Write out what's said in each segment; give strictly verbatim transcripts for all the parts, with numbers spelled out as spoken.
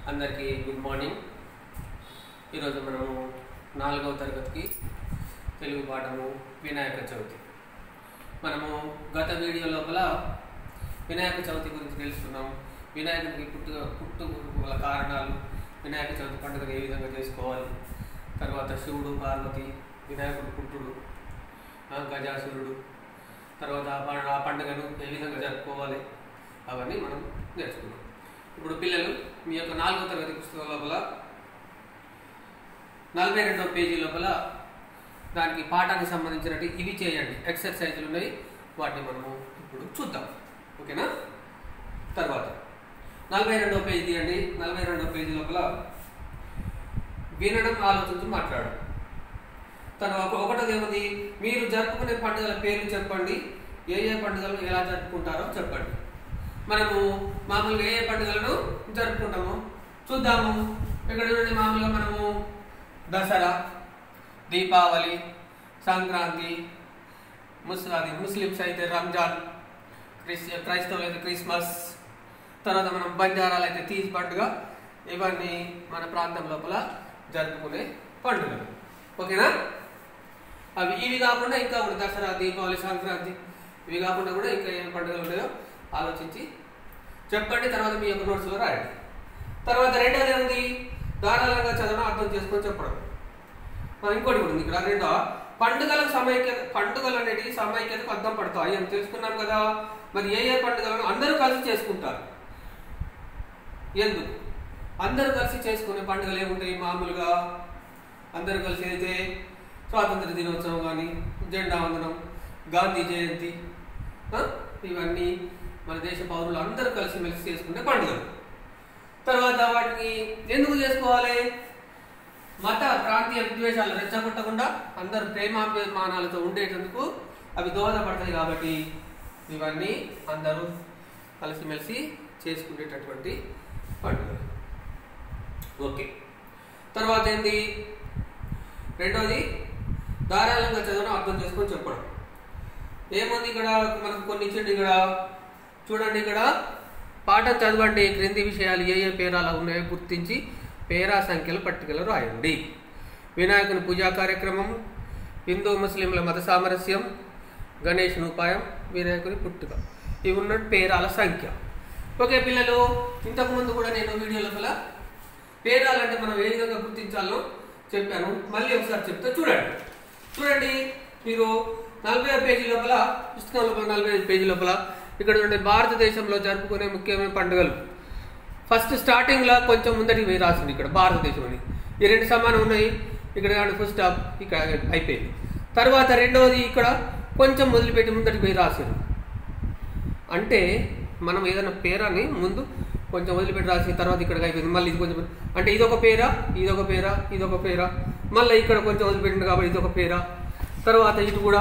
అందరికీ good morning. ఈరోజు మనము నాలుగవ తరగతికి తెలుగు పాఠము వినాయక చవితి. మనము గత వీడియో లోపల వినాయక చవితి గురించి తెలుసుకున్నాం. వినాయకుడికి పుట్టు పుట్టు గల కారణాలు, వినాయక చవితి పండుగను ఏ విధంగా చేసుకోవాలి, తర్వాత శివుడు పార్వతి, వినాయకుడు పుట్టుడు, గజాసురుడు, తర్వాత ఆ పండుగను ఏ విధంగా జరుపుకోవాలి అవన్నీ మనం నేర్చుకున్నాం. ఇప్పుడు పిల్లలు మీ యొక్క నాలుగో తరగతి పుస్తకం లోపల నలభై రెండవ పేజీ లోపల దానికి పాఠానికి సంబంధించినట్టు ఇవి చేయండి ఎక్సర్సైజులు ఉన్నాయి, వాటిని మనము ఇప్పుడు చూద్దాం. ఓకేనా? తర్వాత నలభై రెండవ పేజీ తీయండి. నలభై రెండవ పేజీ లోపల వినడం, ఆలోచించి మాట్లాడు. తర్వాత ఒకటోది ఏముంది, మీరు జరుపుకునే పండుగల పేర్లు చెప్పండి, ఏ ఏ పండుగలు ఎలా జరుపుకుంటారో చెప్పండి. మనము మామూలుగా ఏ పండుగలను జరుపుకుంటాము చూద్దాము. ఇక్కడ చూడండి, మామూలుగా మనము దసరా, దీపావళి, సంక్రాంతి, ముస్లాది ముస్లిమ్స్ అయితే రంజాన్, క్రిస్ క్రైస్తవులు అయితే క్రిస్మస్, తర్వాత మనం బంజారాలు అయితే తీజ్ పండుగ, ఇవన్నీ మన ప్రాంతం లోపల జరుపుకునే పండుగలు. ఓకేనా? అవి ఇవి కాకుండా ఇంకా కూడా దసరా, దీపావళి, సంక్రాంతి ఇవి కాకుండా కూడా ఇంకా ఏం పండుగలు ఉన్నాయో ఆలోచించి చెప్పండి. తర్వాత మీ యొక్క నోట్స్లో రాయండి. తర్వాత రెండోది ఏముంది, ధారాళంగా చదవడం, అర్థం చేసుకొని చెప్పడం. ఇంకోటి కూడా ఉంది ఇక్కడ. రెండో, పండుగలకు సమైక్యత, పండుగలు అనేటివి సమైక్యతకు అర్థం పడతాయి అని తెలుసుకున్నాం కదా. మరి ఏ ఏ పండుగలను అందరూ కలిసి చేసుకుంటారు? ఎందుకు అందరూ కలిసి చేసుకునే పండుగలు ఏముంటాయి? మామూలుగా అందరూ కలిసి అయితే స్వాతంత్ర దినోత్సవం కానీ, జెండా వందనం, గాంధీ జయంతి, ఇవన్నీ మన దేశ పౌరులు అందరూ కలిసి మెలిసి చేసుకునే పండుగలు. తర్వాత వాటిని ఎందుకు చేసుకోవాలి? మత ప్రాంతీయ విద్వేషాలు రెచ్చగొట్టకుండా అందరూ ప్రేమాభిమానాలతో ఉండేటందుకు అవి దోహదపడతాయి. కాబట్టి ఇవన్నీ అందరూ కలిసిమెలిసి చేసుకునేటటువంటి పండుగలు. ఓకే. తర్వాత ఏంది, రెండోది ధారాళంగా చదవడం, అర్థం చేసుకొని చెప్పడం. ఏముంది ఇక్కడ మనకు కొన్ని ఇచ్చిండి. ఇక్కడ చూడండి, ఇక్కడ పాఠం చదవండి, క్రింది విషయాలు ఏ ఏ పేరాలు ఉన్నాయో గుర్తించి పేరా సంఖ్యలు పట్టికలు రాయండి. వినాయకుని పూజా కార్యక్రమం, హిందూ ముస్లింల మత సామరస్యం, గణేషుని ఉపాయం, వినాయకుని పుట్టుక, ఇవి ఉన్న పేరాల సంఖ్య. ఓకే పిల్లలు, ఇంతకుముందు కూడా నేను వీడియో లోపల పేరాలంటే మనం ఏ విధంగా గుర్తించాలో చెప్పాను. మళ్ళీ ఒకసారి చెప్తే చూడండి. చూడండి, మీరు నలభై పేజీ లోపల, పుస్తకం లోపల నలభై ఐదు పేజీ లోపల ఇక్కడ చూడండి, భారతదేశంలో జరుపుకునే ముఖ్యమైన పండుగలు. ఫస్ట్ స్టార్టింగ్లో కొంచెం ముందటి పోయి రాసింది ఇక్కడ భారతదేశం అని. ఈ రెండు సమానం ఉన్నాయి. ఇక్కడ ఫస్ట్ స్టాప్ ఇక్కడ అయిపోయింది. తర్వాత రెండవది ఇక్కడ కొంచెం మొదలుపెట్టి ముందటి పోయి రాసారు. అంటే మనం ఏదైనా పేరాని ముందు కొంచెం వదిలిపెట్టి రాసి తర్వాత ఇక్కడికి అయిపోయింది. మళ్ళీ ఇది కొంచెం అంటే ఇదొక పేరా, ఇదొక పేరా, ఇదొక పేరా, మళ్ళీ ఇక్కడ కొంచెం వదిలిపెట్టింది కాబట్టి ఇదొక పేరా. తర్వాత ఇటు కూడా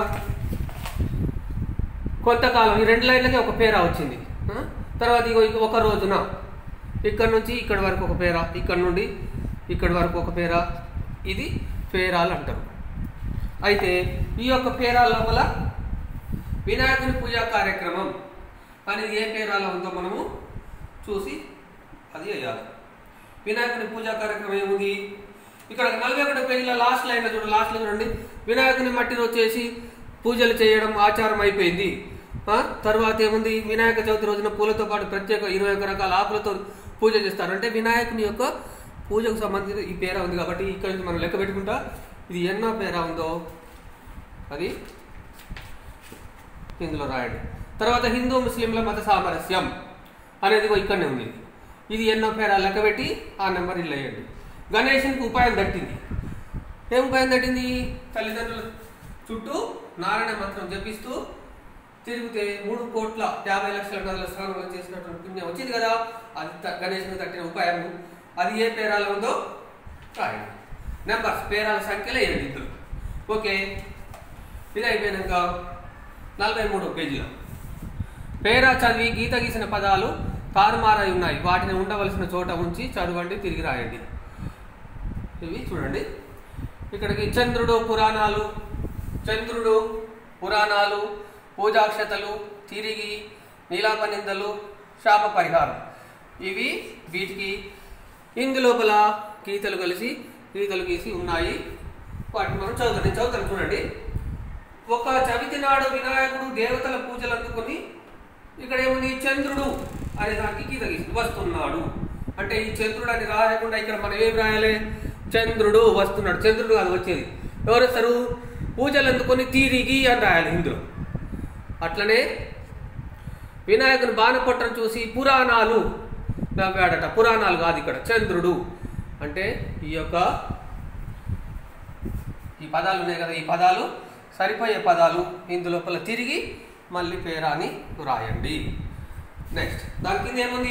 కొంతకాలం ఈ రెండు లైన్లకే ఒక పేరా వచ్చింది. తర్వాత ఇగో ఒక రోజున ఇక్కడ నుంచి ఇక్కడ వరకు ఒక పేరా, ఇక్కడ నుండి ఇక్కడ వరకు ఒక పేరా, ఇది పేరాలు అంటారు. అయితే ఈ యొక్క పేరాల లోపల వినాయకుని పూజా కార్యక్రమం అనేది ఏ పేరాలో ఉందో మనము చూసి అది వేయాలి. వినాయకుని పూజా కార్యక్రమం ఏముంది ఇక్కడ నలభై ఒకటి పేజీల లాస్ట్ లైన్ చూడండి. లాస్ట్లో చూడండి, వినాయకుని మట్టిలో చేసి పూజలు చేయడం ఆచారం అయిపోయింది. తర్వాత ఏముంది, వినాయక చవితి రోజున పూలతో పాటు ప్రత్యేక ఇరవై ఒక రకాల ఆకులతో పూజ చేస్తారు. అంటే వినాయకుని యొక్క పూజకు సంబంధించిన ఈ పేరా ఉంది కాబట్టి ఇక్కడ నుంచి మనం లెక్క పెట్టుకుంటా ఇది ఎన్నో పేరా ఉందో అది ఇందులో రాయండి. తర్వాత హిందూ ముస్లింల మత సామరస్యం అనేది ఇక్కడనే ఉంది. ఇది ఎన్నో పేరా లెక్క పెట్టి ఆ నెంబర్ ఇల్లు వేయండి. గణేషునికి ఉపాయం తట్టింది. ఏం ఉపాయం తట్టింది? తల్లిదండ్రుల చుట్టూ నారాయణ మంత్రం జపిస్తూ తిరిగితే మూడు కోట్ల యాభై లక్షల నదుల స్నానం చేసినటువంటి పుణ్యం వచ్చింది కదా. అది గణేషునికి తట్టిన ఉపాయం. అది ఏ పేరాలో ఉందో రాయండి. నెంబర్స్ పేరాల సంఖ్యలో వేయండి ఇద్దరు. ఓకే. ఇది అయిపోయినాక నలభై మూడో పేజీలో పేరా చదివి గీత గీసిన పదాలు తారుమారై ఉన్నాయి, వాటిని ఉండవలసిన చోట ఉంచి చదవండి, తిరిగి రాయండి. ఇవి చూడండి, ఇక్కడికి చంద్రుడు పురాణాలు, చంద్రుడు పురాణాలు, పూజాక్షతలు, తిరిగి, నీలాపనిందలు, శాప పరిహారం, ఇవి వీటికి ఇందు లోపల గీతలు కలిసి గీతలు గీసి ఉన్నాయి. వాటిని మనం చదువుతాం. చదువుతాను చూడండి. ఒక చవితి నాడు వినాయకుడు దేవతల పూజలు అందుకొని ఇక్కడ ఏముంది చంద్రుడు అనే దానికి గీత గీసి వస్తున్నాడు అంటే ఈ చంద్రుడు అని రాయకుండా ఇక్కడ మనం ఏం రాయాలి? చంద్రుడు వస్తున్నాడు. చంద్రుడు కాదు వచ్చేది, ఎవరు వస్తారు? పూజలు అందుకొని తిరిగి అని రాయాలి ఇందులో. అట్లనే వినాయకుని బాణపొట్టను చూసి పురాణాలు నవ్వాడట. పురాణాలు కాదు ఇక్కడ, చంద్రుడు అంటే ఈ యొక్క ఈ పదాలు ఉన్నాయి కదా, ఈ పదాలు సరిపోయే పదాలు ఇందులోపల తిరిగి మళ్ళీ పేరాని రాయండి. నెక్స్ట్ దాని కింద ఏముంది?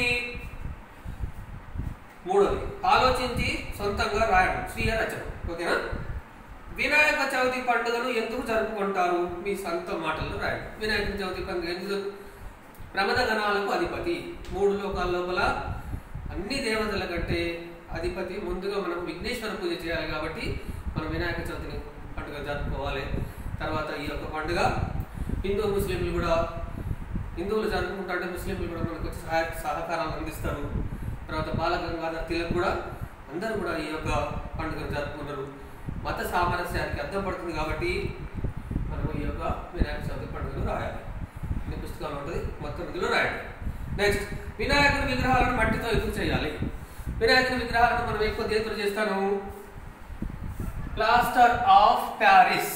మూడోది ఆలోచించి సొంతంగా రాయడం, స్వీయ రచన. ఓకేనా? వినాయక చవితి పండుగను ఎందుకు జరుపుకుంటారు? మీ సొంత మాటల్లో రాయండి. వినాయక చవితి పండుగ ఎందుకు? ప్రమద గణాలకు అధిపతి, మూడు లోకాల లోపల అన్ని దేవతల కంటే అధిపతి. ముందుగా మనం విఘ్నేశ్వర పూజ చేయాలి కాబట్టి మనం వినాయక చవితిని పండుగ జరుపుకోవాలి. తర్వాత ఈ యొక్క పండుగ హిందూ ముస్లింలు కూడా, హిందువులు జరుపుకుంటారంటే ముస్లింలు కూడా మనకు వచ్చి సహాయ సహకారాలు అందిస్తారు. తర్వాత బాలగంగాధర్ తిలక్ కూడా అందరూ కూడా ఈ యొక్క పండుగను జరుపుకున్నారు. మత సామరస్యానికి అర్థం పడుతుంది కాబట్టి మనం ఈ యొక్క వినాయక చవితి పండుగను రాయాలి. ఈ పుస్తకాలు ఉంటుంది, మొత్తం ఇందులో రాయాలి. నెక్స్ట్ వినాయకుని విగ్రహాలను మట్టితో ఎందుకు చేయాలి? వినాయకుని విగ్రహాలను మనం ఎక్కువ దేంతో చేస్తాను? ప్లాస్టర్ ఆఫ్ ప్యారిస్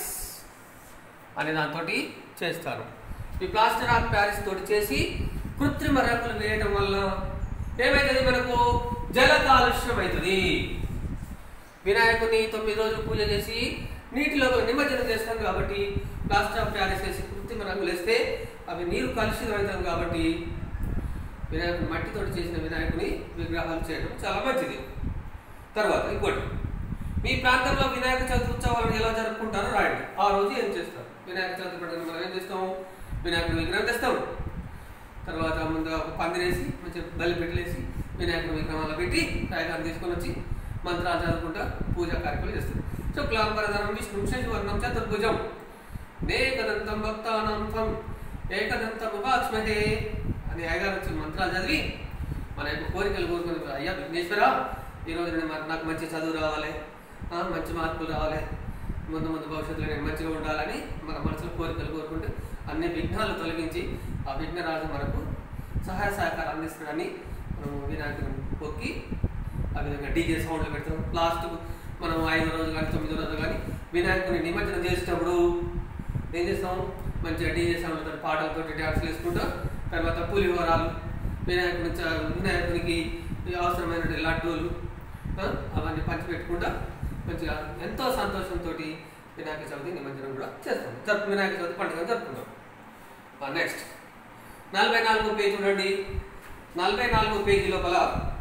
అనే దాంతో చేస్తారు. ఈ ప్లాస్టర్ ఆఫ్ ప్యారిస్ తోటి చేసి కృత్రిమ రంగులు వేయడం వల్ల ఏమవుతుంది? మనకు జల కాలుష్యం అవుతుంది. వినాయకుని తొమ్మిది రోజులు పూజ చేసి నీటిలో నిమజ్జనం చేస్తాం కాబట్టి ప్లాస్టర్ ఆఫ్ ప్యారిస్ వేసి కృత్రిమ రంగులు వేస్తే అవి నీరు కలుషితం అవుతాం కాబట్టి వినాయకుని మట్టితోటి చేసిన వినాయకుని విగ్రహాలు చేయడం చాలా మంచిది. తర్వాత ఇంకోటి, మీ ప్రాంతంలో వినాయక చవితి ఉత్సవాలను ఎలా జరుపుకుంటారో రాయండి. ఆ రోజు ఏం చేస్తారు? వినాయక చవితి పండుగ మనం ఏం చేస్తాం? వినాయకుని విగ్రహం తెస్తాం. తర్వాత ముందుగా ఒక పందిరేసి మంచిగా బలి పెట్టలేసి వినాయకుని విగ్రహాలు పెట్టి రాయకాన్ని తీసుకొని వచ్చి మంత్రాలు చదువుకుంటా పూజా కార్యక్రమాలు చేస్తాం. శుక్లాంబరధరం విష్ణు శశివర్ణం చతుర్భుజం ఏకదంతం భక్తానాం త్వం ఏకదంతం ఉపాస్మహే అని అయ్యగారు వచ్చి మంత్రాలు చదివి మన యొక్క కోరికలు కోరుకుని, అయ్యా విఘ్నేశ్వర ఈరోజు నేను నాకు మంచి చదువు రావాలి, మంచి మార్పులు రావాలి, ముందు ముందు భవిష్యత్తులో నేను మంచిగా ఉండాలని మన మనసులో కోరికలు కోరుకుంటే అన్ని విఘ్నాలు తొలగించి ఆ విఘ్నరాజు మనకు సహాయ సహకారం అందిస్తాడని మనం వినాయకుని పొక్కి ఆ విధంగా డీజే సౌండ్లు పెడతాం. లాస్ట్ మనం ఐదో రోజు కానీ తొమ్మిదో రోజు కానీ వినాయకుని నిమజ్జనం చేసేటప్పుడు ఏం చేస్తాం? మంచిగా డీజే సౌండ్లతో పాటలతో డ్యాన్స్లు వేసుకుంటాం. తర్వాత పులిహోరాలు, వినాయకుని వినాయకునికి అవసరమైన లడ్డూలు అవన్నీ పంచిపెట్టుకుంటా మంచిగా ఎంతో సంతోషంతో వినాయక చవితి నిమజ్జనం కూడా చేస్తాం. జరుపు వినాయక చవితి పండుగ జరుపుకుంటాం. నెక్స్ట్ నలభై నాలుగో పేజీ చూడండి. నలభై నాలుగో పేజీ లోపల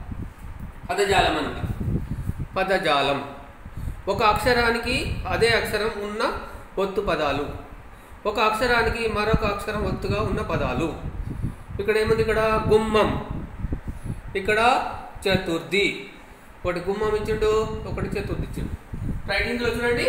పదజాలం అంట. పదజాలం ఒక అక్షరానికి అదే అక్షరం ఉన్న ఒత్తు పదాలు, ఒక అక్షరానికి మరొక అక్షరం ఒత్తుగా ఉన్న పదాలు. ఇక్కడ ఏముంది? ఇక్కడ గుమ్మం, ఇక్కడ చతుర్థి. ఒకటి గుమ్మం ఇచ్చిండు, ఒకటి చతుర్థి ఇచ్చిండు. రైట్, ఇందులో చూడండి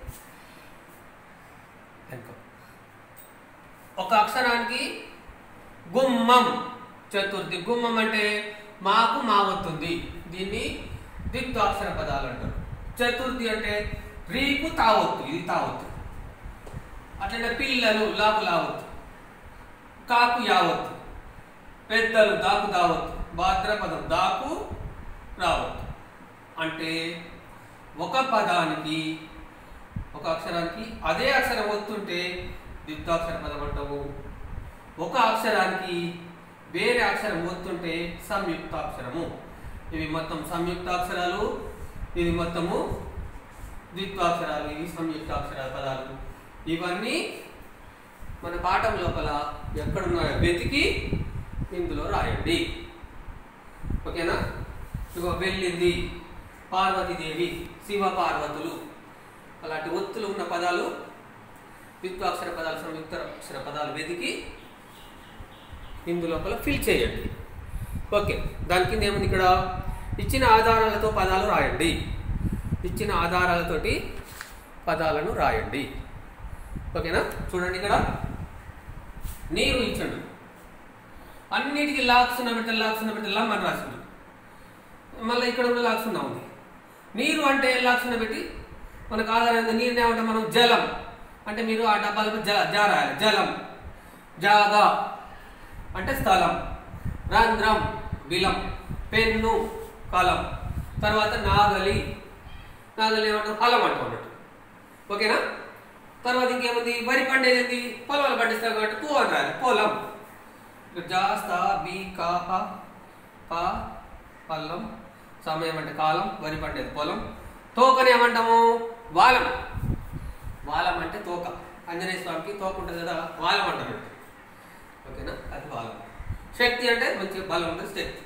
ఒక అక్షరానికి గుమ్మం చతుర్థి. గుమ్మం అంటే మాకు మా వస్తుంది, దీన్ని ద్విత్వాక్షర పదాలు అంటారు. చతుర్థి అంటే రీకు తావొత్తు, ఇది తావొత్తు. అట్లనే పిల్లలు లాకు లావొత్తు, కాకు యావత్తు, పెద్దలు దాకు దావత్తు, భాద్రపదం దాకు రావత్తు. అంటే ఒక పదానికి ఒక అక్షరానికి అదే అక్షరం వస్తుంటే ద్విత్వాక్షర పదం అంటాము. ఒక అక్షరానికి వేరే అక్షరం వస్తుంటే సంయుక్తాక్షరము. ఇవి మొత్తం సంయుక్తాక్షరాలు, ఇది మొత్తము ద్విత్వాక్షరాలు, ఇవి సంయుక్తాక్షర పదాలు. ఇవన్నీ మన పాఠం లోపల ఎక్కడున్నాయో వెతికి ఇందులో రాయండి. ఓకేనా? ఇగో వెళ్ళింది, పార్వతీదేవి, శివ పార్వతులు, అలాంటి ఒత్తులు ఉన్న పదాలు ద్విత్వాక్షర పదాలు, సంయుక్త అక్షర పదాలు వెతికి ఇందులోపల ఫిల్ చేయండి. ఓకే, దాని కింద ఏముంది? ఇక్కడ ఇచ్చిన ఆధారాలతో పదాలు రాయండి. ఇచ్చిన ఆధారాలతోటి పదాలను రాయండి. ఓకేనా? చూడండి, ఇక్కడ నీరు ఇచ్చండు, అన్నిటికీ లాక్స్ ఉన్న బిడ్డ లాక్స్ ఉన్న బిడ్డ లమ్ అని రాసిండు. మళ్ళీ ఇక్కడ కూడా లాక్సున్నా ఉంది. నీరు అంటే ఏ లాక్సున్న పెట్టి మనకు ఆధారమైన నీరుని ఏమంటే మనం జలం అంటే మీరు ఆ డబ్బాలకు జ జారాలి. జలం, జాగా అంటే స్థలం, రంధ్రం బిలం, పెన్ను కలం, తర్వాత నాగలి, నాగలి ఏమంటారు ఫలం అంటూ ఉన్నట్టు. ఓకేనా? తర్వాత ఇంకేముంది? వరి పండేది ఏంటి? పొలాలు పండిస్తారు కాబట్టి పూ అని రాయాలి. పొలం. జాస్తా బి కా పా పల్లం, సమయం అంటే కాలం, వరి పండేది పొలం. తోకని ఏమంటాము? వాలం. వాలం అంటే తోక. ఆంజనేయ స్వామికి తోక ఉంటుంది కదా, వాలం అంటారు. ఓకేనా? అది వాలం. శక్తి అంటే మంచి బలం ఉంటుంది, శక్తి.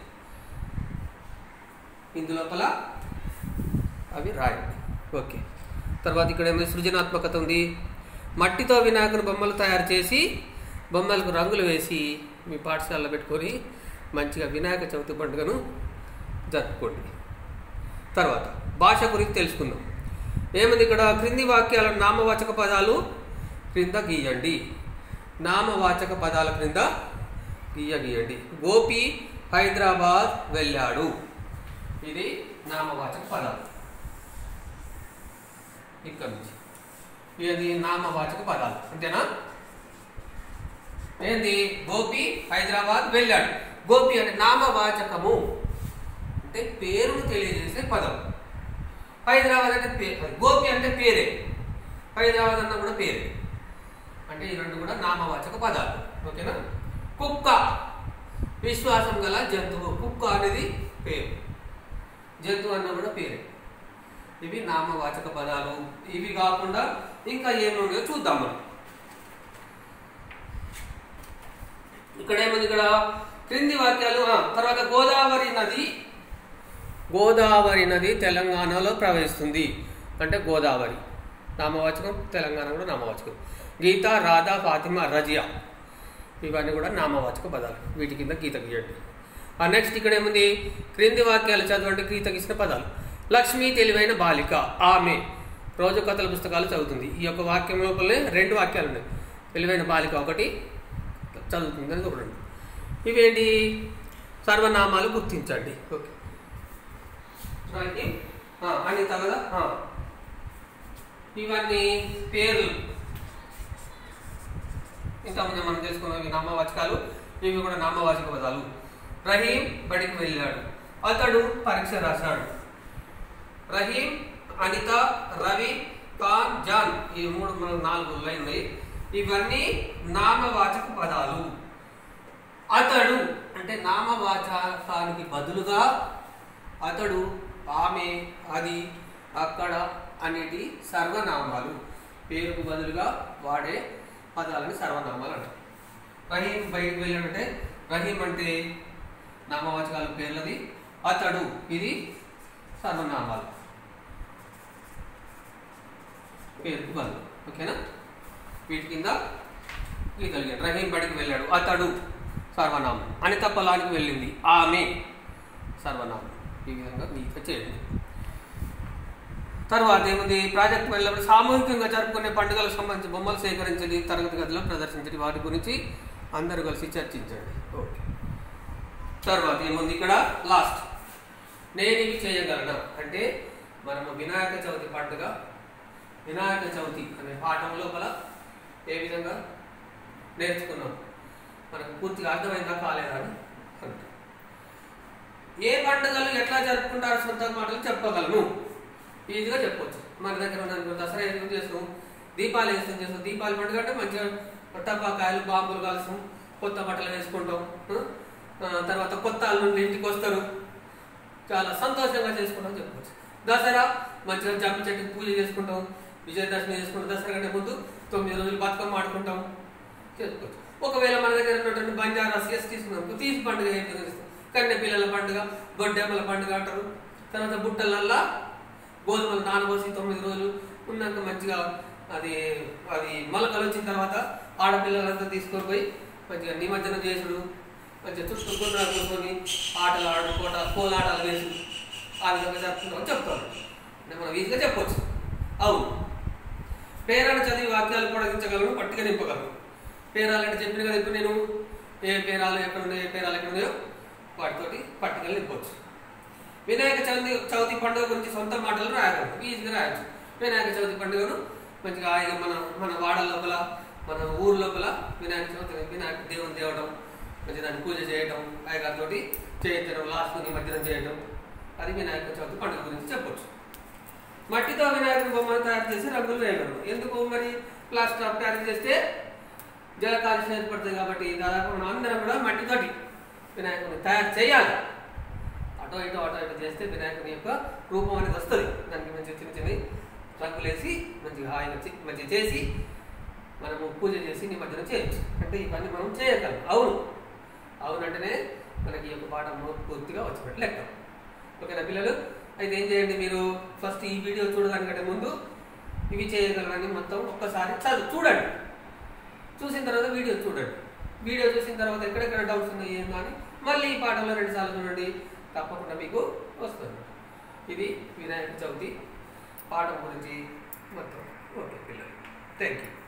ఇందులోపల అవి రాయండి. ఓకే. తర్వాత ఇక్కడ ఏమైనా సృజనాత్మకత ఉంది. మట్టితో వినాయకుని బొమ్మలు తయారు చేసి బొమ్మలకు రంగులు వేసి మీ పాఠశాలలో పెట్టుకొని మంచిగా వినాయక చవితి పండుగను జరుపుకోండి. తర్వాత భాష గురించి తెలుసుకుందాం. ఏముంది ఇక్కడ? క్రింది వాక్యాల నామవాచక పదాలు క్రింద గీయండి. నామవాచక పదాల క్రింద గీయ గీయండి. గోపి హైదరాబాద్ వెళ్ళాడు. ఇది నామవాచక పదాలు. ఇక్కడ నుంచి ఇది నామవాచక పదాలు. అంతేనా? ఏంది? గోపి హైదరాబాద్ వెళ్ళాడు. గోపి అంటే నామవాచకము, అంటే పేరును తెలియజేసే పదం. హైదరాబాద్ అంటే పేరు. గోపి అంటే పేరే, హైదరాబాద్ అన్న కూడా పేరే. అంటే ఈ రెండు కూడా నామవాచక పదాలు. ఓకేనా? కుక్క విశ్వాసం గల జంతువు. కుక్క అనేది పేరు, జంతువు అన్న కూడా పేరే. ఇవి నామవాచక పదాలు. ఇవి కాకుండా ఇంకా ఏమి ఉన్నాయో చూద్దాం మనం. ఇక్కడ ఏముంది? ఇక్కడ క్రింది వాక్యాలు. తర్వాత గోదావరి నది, గోదావరి నది తెలంగాణలో ప్రవహిస్తుంది అంటే గోదావరి నామవాచకం, తెలంగాణ కూడా నామవాచకం. గీత, రాధా, ఫాతిమా, రజియా ఇవన్నీ కూడా నామవాచక పదాలు. వీటి కింద గీత గీయండి. ఆ నెక్స్ట్ ఇక్కడ ఏముంది? క్రింది వాక్యాలు చదవండి గీత గీసిన పదాలు. లక్ష్మి తెలివైన బాలిక. ఆమె రోజు కథల పుస్తకాలు చదువుతుంది. ఈ యొక్క వాక్యం లోపలనే రెండు వాక్యాలు ఉన్నాయి. తెలివైన బాలిక ఒకటి, చదువుతుంది అని చూడండి. ఇవేంటి? సర్వనామాలు గుర్తించండి. ఓకే. అనిత కదా, ఇవన్నీ పేర్లు. ఇంతకుముందు మనం తెలుసుకున్నవి నామవాచకాలు, ఇవి కూడా నామవాచక పదాలు. రహీం బడికి వెళ్ళాడు. అతడు పరీక్ష రాశాడు. రహీం, అనిత, రవి, ఖాన్, జాన్ ఈ మూడు మనకు నాలుగు లైన్ ఉన్నాయి. ఇవన్నీ నామవాచక పదాలు. అతడు అంటే నామవాచకానికి బదులుగా అతడు, ఆమె, అది, అక్కడ అనేటి సర్వనామాలు. పేరుకు బదులుగా వాడే పదాలని సర్వనామాలు అంటారు. రహీం బయటకు వెళ్ళాడంటే రహీం అంటే నామవాచకాలు పేర్లది, అతడు ఇది సర్వనామాలు పేరుకు బదులు. ఓకేనా? వీటి కింద గీతలు. రహీం బడికి వెళ్ళాడు, అతడు సర్వనామం. అనిత పొలానికి వెళ్ళింది, ఆమె సర్వనామం. ఈ విధంగా గీత చేయండి. తర్వాత ఏముంది? ప్రాజెక్ట్ వెళ్ళినప్పుడు సామూహికంగా జరుపుకునే పండుగలకు సంబంధించి బొమ్మలు సేకరించండి, తరగతి గదిలో ప్రదర్శించండి, వాటి గురించి అందరూ కలిసి చర్చించండి. ఓకే. తర్వాత ఏముంది? ఇక్కడ లాస్ట్ నేను ఇవి చేయగలనా అంటే మనము వినాయక చవితి పండుగ, వినాయక చవితి అనే పాఠం లోపల ఏ విధంగా నేర్చుకున్నాం, మనకు పూర్తిగా అర్థమైందా కాలేదా అని అంటారు. ఏ పండుగలు ఎట్లా జరుపుకుంటారో సొంత మాటలు చెప్పగలను, ఈజీగా చెప్పవచ్చు. మన దగ్గర ఉన్న దసరా ఎందుకు చేస్తాం, దీపాలు వేస్తాం చేస్తాం. దీపావళి పండుగ అంటే మంచిగా టపాకాయలు, బాంబులు కాల్స్తాం, కొత్త బట్టలు వేసుకుంటాం. తర్వాత కొత్త అల్లుళ్ళు ఇంటికి వస్తారు, చాలా సంతోషంగా చేసుకుంటాం చెప్పవచ్చు. దసరా మంచిగా జమ్మి చెట్టుకి పూజ చేసుకుంటాం, విజయదశమి చేసుకుంటాం. దసరా కంటే ముందు తొమ్మిది రోజులు బతుకమ్మ ఆడుకుంటాం చేసుకోవచ్చు. ఒకవేళ మన దగ్గర ఉన్నటువంటి బంజారాస్ ఎస్ తీసుకున్నాం, తీసి పండుగ కన్నె పిల్లల పండుగ, గొడ్డెమ్మల పండుగ అంటారు. తర్వాత బుట్టలల్లా గోధుమలు నానబోసి తొమ్మిది రోజులు ఉన్నాక మంచిగా అది అది మొలకలు వచ్చిన తర్వాత ఆడపిల్లలంతా తీసుకొని పోయి మంచిగా నిమజ్జనం చేసుడు, మంచిగా చుట్టూ గుండ్రాలు కూర్చొని ఆటలు ఆడు, కోట కోలాటాలు వేసి ఆ విధంగా జరుపుకుంటామని చెప్తాను. అంటే మనం ఈజీగా చెప్పవచ్చు. అవును, పేరాలు చదివి వాక్యాలు పొడిగించగలను, పట్టిక నింపగలను. పేరాలు అంటే చెప్పిన కదా ఇప్పుడు నేను ఏ పేరాలు ఎక్కడ ఉన్నాయో, ఏ పేరాలు ఎక్కడ ఉన్నాయో వాటితోటి పట్టికలు నింపవచ్చు. వినాయక చవితి చవితి పండుగ గురించి సొంత మాటలు రాయగలరు, ఈజీగా రాయచ్చు. వినాయక చవితి పండుగను మంచిగా హాయిగా మన మన వాడ లోపల మన ఊరు లోపల వినాయక చవితి వినాయక దేవుని తేవడం, మంచి దాన్ని పూజ చేయడం, అయ్యగారితో చేయించడం, లాస్ట్ నిమజ్జనం చేయడం, అది వినాయక చవితి పండుగ గురించి చెప్పొచ్చు. మట్టితో వినాయకుడి బొమ్మను తయారు చేసి రంగులు వేయగలరు. ఎందుకు మరి ప్లాస్టర్ ఆఫ్ ప్యారిస్ చేస్తే జల కాలుష్యం ఏర్పడుతుంది కాబట్టి దాదాపు మనం అందరం కూడా మట్టితోటి వినాయకుడిని తయారు చేయాలి. అటో ఇటో అటో ఇటో చేస్తే వినాయకుని యొక్క రూపం అనేది వస్తుంది. దానికి మంచిగా చిన్న చిన్న రంగులు వేసి మంచిగా హాయిగా మంచిగా చేసి మనము పూజ చేసి నిమజ్జనం చేయొచ్చు. అంటే ఇవన్నీ మనం చేయగలం. అవును అవునంటేనే మనకి ఈ యొక్క పాఠం పూర్తిగా వచ్చినట్టు లెక్క. ఓకేనా పిల్లలు? అయితే ఏం చేయండి, మీరు ఫస్ట్ ఈ వీడియో చూడడానికంటే ముందు ఇవి చేయగలరని మొత్తం ఒక్కసారి చదువు చూడండి. చూసిన తర్వాత వీడియో చూడండి. వీడియో చూసిన తర్వాత ఎక్కడెక్కడ డౌట్స్ ఉన్నాయి ఏం కానీ మళ్ళీ ఈ పాఠంలో రెండు సార్లు చూడండి, తప్పకుండా మీకు వస్తుంది. ఇది వినాయక చవితి పాఠం గురించి మొత్తం. ఓకే పిల్లలు, థ్యాంక్ యూ.